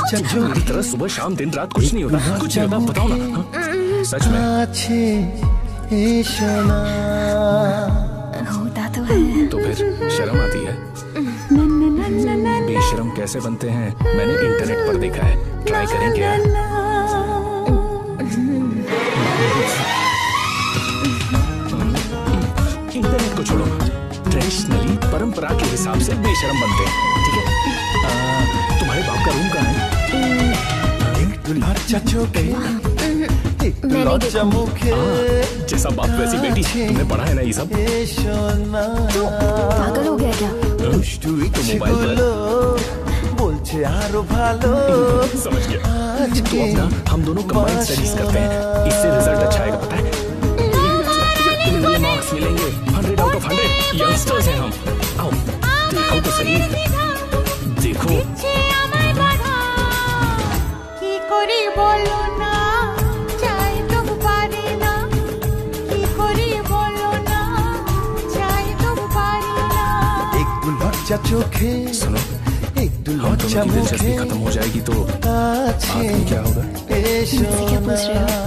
लज्जा मेरी तरह सुबह शाम दिन रात कुछ नहीं होता, कुछ नहीं होता, बताओ ना। सच में होता तो है। तो फिर शर्म आती है? बेशरम कैसे बनते हैं मैंने इंटरनेट पर देखा है, ट्राई करें क्या? इंटरनेट को छोड़ो, ट्रेडिशनली परंपरा के हिसाब से बेशरम बनते हैं, ठीक है? तुम्हारे बाप का रूम कहाँ है? जैसा बाप वैसी बेटी, तुमने पढ़ा है ना ये सब? तो पागल हो गया क्या? तो मोबाइल पर समझ गया। तो अपना हम दोनों कंबाइंड स्टडीज करते हैं, इससे रिजल्ट अच्छा आएगा, पता है? मार्क्स मिलेंगे 100 आउट ऑफ 100। यंगस्टर्स हैं हम। आओ देखो तो सही, देखो। चोखे सुनो, हम दोनों की दिलचस्पी खत्म हो जाएगी तो आगे क्या होगा? मुझसे क्या पूछ रहे हो?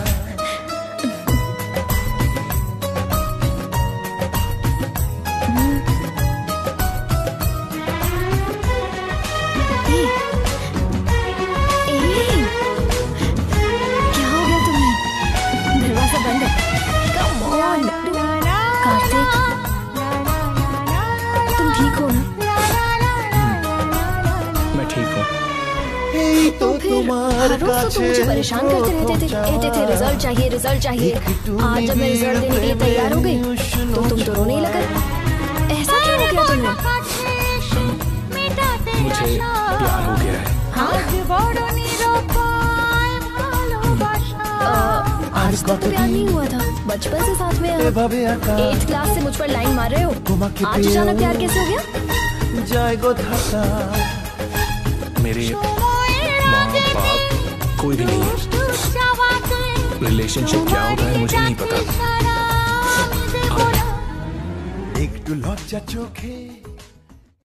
क्या हो गया तुम्हें? दरवाजा बंद है। Come on, कार्तिक, तुम ठीक हो ना? मैं ठीक हूँ। तो फिर हर रोज तो तुम मुझे परेशान करते कहते थे रिजल्ट चाहिए, रिजल्ट चाहिए। आज जब मैं रिजल्ट देने के लिए तैयार हो गई तो तुम तो रोने ही लगे। ऐसा क्यों हो गया तुम्हें? मुझे प्यार हो गया है। हाँ? आज तक तो प्यार नहीं हुआ था, बचपन से साथ में 8th क्लास से मुझ पर लाइन मार रहे हो। आज अचानक प्यार कैसे हो गया? मेरे माँ बाप कोई भी नहीं है। रिलेशनशिप क्या होता है मुझे नहीं पता। एक लज्जा चोखे